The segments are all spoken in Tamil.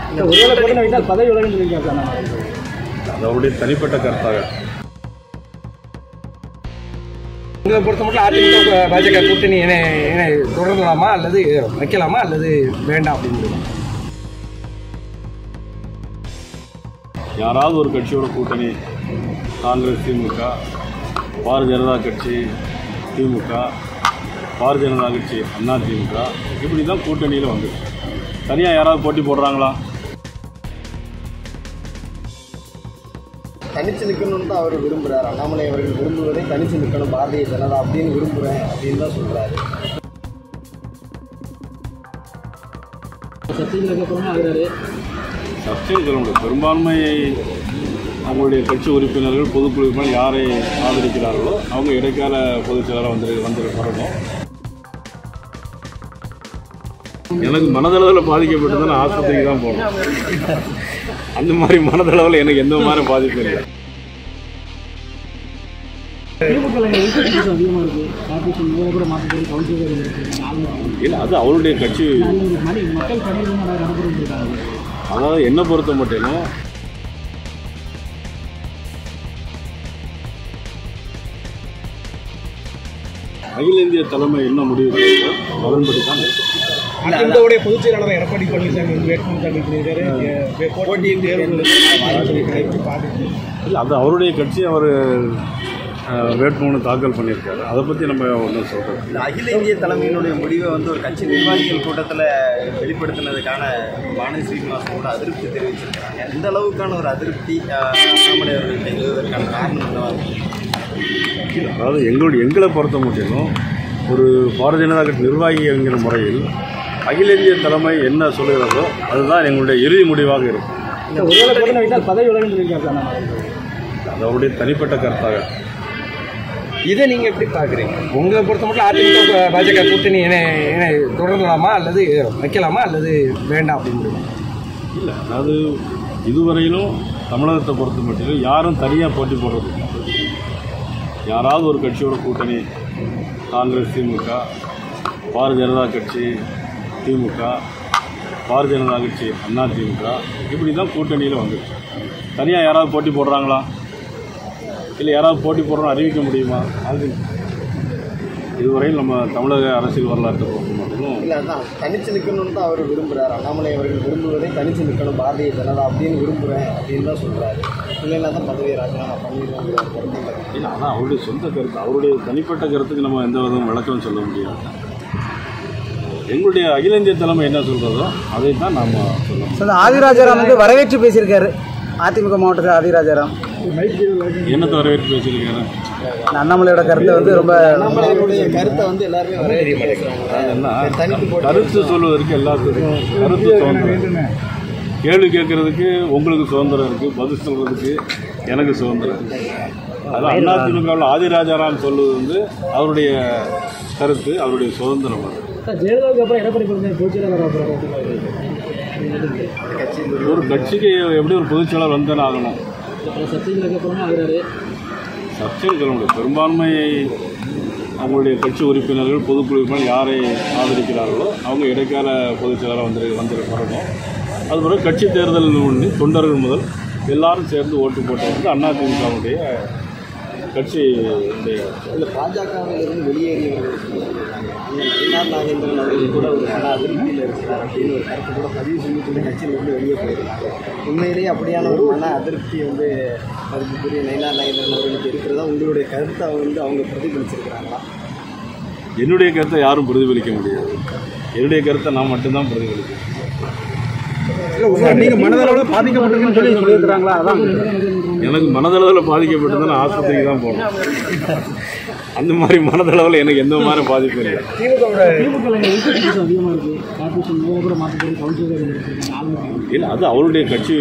அவருடைய தனிப்பட்ட கருத்தாக. உங்களை பொறுத்த மட்டும் அதிமுக பாஜக கூட்டணி தொடரலாமா அல்லது வைக்கலாமா அல்லது வேண்டாம் அப்படின்னு யாராவது ஒரு கட்சியோட கூட்டணி, காங்கிரஸ், திமுக, பாரதிய ஜனதா கட்சி, திமுக, பாரதிய ஜனதா கட்சி, அண்ணா திமுக, இப்படி தான் கூட்டணியில் வந்து தனியாக யாராவது போட்டி போடுறாங்களா? தனிச்சு நிற்கணும்னு தான் அவர் விரும்புகிறார். அண்ணாமலை அவர்கள் விரும்புவதை தனிச்சு நிற்கணும் பாரதிய ஜனதா அப்படின்னு விரும்புகிறேன் அப்படின்னு தான் சொல்கிறாரு. சர்ச்சைகள் சொல்ல முடியும். பெரும்பான்மையை அவங்களுடைய கட்சி உறுப்பினர்கள், பொதுக்குழு உறுப்பினர் யாரை ஆதரிக்கிறார்களோ அவங்க இடைக்கால பொதுச் செயலாளர் வரணும். எனக்கு மனதளவில் பாதிக்கப்பட்டு தான் ஆஸ்பத்திரிக்கு தான் போகணும். அந்த மாதிரி மனதளவில் எனக்கு எந்த மாதிரி பாதிப்பு இல்லை. இல்லை, அது அவருடைய கட்சி. அதாவது என்னை பொறுத்த மட்டும் அகில இந்திய தலைமை என்ன முடிவு அதன்படி தான். அதிமுகவுடைய பொதுச் செயலாளர் எடப்பாடி பழனிசாமி வேட்புமனு தாக்கல் பண்ணியிருக்காரு. போட்டியின் தேர்வு இல்லை, அது அவருடைய கட்சி. அவர் வேட்புமனு தாக்கல் பண்ணியிருக்காரு. அதை பற்றி நம்ம ஒன்றும் சொல்கிறோம். இந்த அகில இந்திய தலைமையினுடைய முடிவை வந்து ஒரு கட்சி நிர்வாகிகள் கூட்டத்தில் வெளிப்படுத்தினதுக்கான வானதி ஸ்ரீனிவாசன் கூட அதிருப்தி தெரிவிச்சிருக்காங்க. இந்த அளவுக்கான ஒரு அதிருப்தி அண்ணாமலை அவர்கள் எழுதுவதற்கான காரணம் என்னவா இருக்கு? அதாவது எங்களை பொறுத்த மட்டும் ஒரு பாரதிய ஜனதா கட்சி நிர்வாகிங்கிற முறையில் அகில இந்திய தலைமை என்ன சொல்கிறதோ அதுதான் எங்களுடைய இறுதி முடிவாக இருக்கும். அது அவருடைய தனிப்பட்ட கருத்தாக. இதை நீங்கள் எப்படி பார்க்குறீங்க? உங்களை பொறுத்த மட்டும் அதிமுக பாஜக கூட்டணி தொடரலாமா அல்லது வைக்கலாமா அல்லது வேண்டாம் அப்படின்னு இல்லை, அதாவது இதுவரையிலும் தமிழகத்தை பொறுத்த மட்டும் யாரும் தனியாக போட்டி போடுறது. யாராவது ஒரு கட்சியோட கூட்டணி, காங்கிரஸ், திமுக, பாரதிய ஜனதா கட்சி, திமுக, பாரதிய ஜனதா கட்சி, அண்ணா திமுக, இப்படி தான் கூட்டணியில் வந்துச்சு. தனியாக யாராவது போட்டி போடுறாங்களா? இல்லை, யாராவது போட்டி போடுறோன்னு அறிவிக்க முடியுமா? அது இதுவரையில் நம்ம தமிழக அரசியல் வரலாற்றை பொறுத்த மட்டும் இல்லை, அதான் தனிச்சு நிற்கணும்னு தான் அவர் விரும்புகிறார். அண்ணாமலை அவர்கள் விரும்புவதை தனிச்சு நிற்கணும் பாரதிய ஜனதா அப்படின்னு விரும்புகிறேன் அப்படின்னு தான் சொல்கிறாரு. இல்லைன்னா தான் பதவியை ராஜினாமா பண்ணிடுறாங்க. இல்லை, அதான் அவருடைய சொந்த கருத்து. அவருடைய தனிப்பட்ட கருத்துக்கு நம்ம எந்த விதம் விளக்கம் சொல்ல முடியாது. எங்களுடைய அகில இந்திய தலைமை என்ன சொல்கிறதோ அதை தான் நாம் சொல்லணும். ஆதிராஜாராம் வந்து வரவேற்று பேசியிருக்காரு. அதிமுக மாவட்டத்தில் ஆதிராஜாராம் என்னத்தை வரவேற்று பேசியிருக்காரு? அண்ணாமலையோட கருத்தை வந்து ரொம்ப அண்ணாமலையுடைய கருத்தை வந்து எல்லாருமே கருத்து சொல்வதற்கு எல்லாத்துக்கும் கருத்து சுதந்திரம். கேள்வி கேட்கறதுக்கு உங்களுக்கு சுதந்திரம் இருக்குது, பதில் சொல்கிறதுக்கு எனக்கு சுதந்திரம் இருக்குது. அது அதிமுகவில் ஆதிராஜாராம் சொல்வது வந்து அவருடைய கருத்து, அவருடைய சுதந்திரம். ஜெயலலிதாவுக்கு அப்புறம் எடப்பாடி பழனிசாமி ஒரு கட்சிக்கு எப்படி ஒரு பொதுச் செயலாளர் வந்தானே ஆகணும். சர்ச்சைகள் சொல்ல முடியும். பெரும்பான்மையை அவங்களுடைய கட்சி உறுப்பினர்கள், பொதுக்குழு உறுப்பினர் யாரை ஆதரிக்கிறார்களோ அவங்க இடைக்கால பொதுச் செயலாளர் வரணும். அதுபோல் கட்சி தேர்தல் தொண்டர்கள் முதல் எல்லாரும் சேர்ந்து ஓட்டு போட்டது அதிமுகவுடைய கட்சி. இந்த பாஜகவிலிருந்து வெளியேறியவர்கள் நயினார் நாகேந்திரன் அவர்கள் கூட ஒரு மன அதிருப்தியில் இருக்கிறார் அப்படின்னு ஒரு கருத்து கூட பதிவு செஞ்சுட்டு கட்சியிலிருந்து வெளியே போயிருக்காங்க. உண்மையிலேயே அப்படியான ஒரு மன அதிருப்தி வந்து மதிப்புக்குரிய நயினார் நாகேந்திரன் அவர்களுக்கு இருக்கிறதா உங்களுடைய கருத்தை வந்து அவங்க பிரதிபலிச்சிருக்கிறாங்களா? என்னுடைய கருத்தை யாரும் பிரதிபலிக்க முடியாது. என்னுடைய கருத்தை நான் மட்டும்தான் பிரதிபலிக்கிறேன். நீங்கள் மனதளவில் பாதிக்கப்பட்டிருக்குன்னு சொல்லி சொல்லியிருக்கிறாங்களா? அதான் எனக்கு மனதளவில் பாதிக்கப்பட்டு தான் ஆஸ்பத்திரிக்கு தான் போகணும். அந்த மாதிரி மனதளவில் எனக்கு எந்த மாதிரி பாதிப்பு இல்லை. இல்லை, அது அவருடைய கட்சி.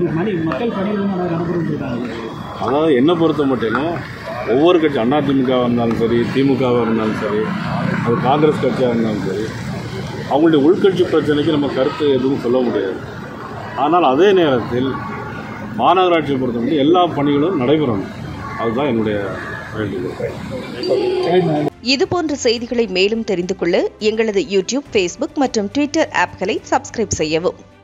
அதாவது என்னை பொறுத்த மட்டும் ஒவ்வொரு கட்சி, அதிமுகவாக இருந்தாலும் சரி, திமுகவாக இருந்தாலும் சரி, அது காங்கிரஸ் கட்சியாக இருந்தாலும் சரி, அவங்களுடைய உள்கட்சி பிரச்சனைக்கு நம்ம கருத்து எதுவும் சொல்ல முடியாது. ஆனால் அதே நேரத்தில் மாநகராட்சியை பொறுத்த மட்டும் எல்லா பணிகளும் நடைபெறணும். அதுதான் என்னுடைய வேண்டுகோள். இதுபோன்ற செய்திகளை மேலும் தெரிந்து கொள்ள எங்களது யூடியூப், ஃபேஸ்புக் மற்றும் ட்விட்டர் ஆப்களை சப்ஸ்கிரைப் செய்யவும்.